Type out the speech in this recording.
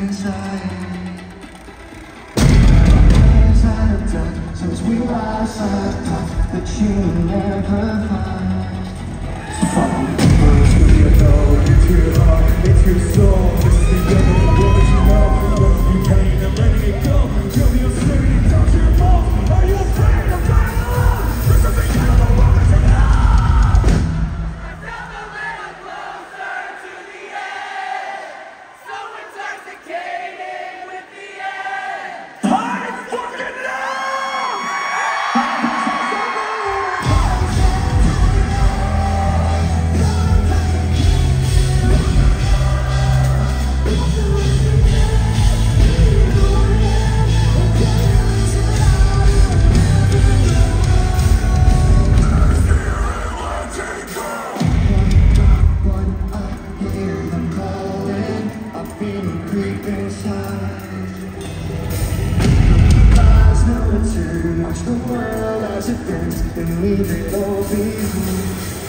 inside. As I've done since we last left off, that you never find. So follow me first, cause you know it's your heart, it's your soul. This is the end of the world, you know. Let's be pain and letting it go. Tell me you're scared, touch your mouth. Are you afraid of dying alone? This is the end of the world, it's your love. Watch the world as it bends and leave it all behind.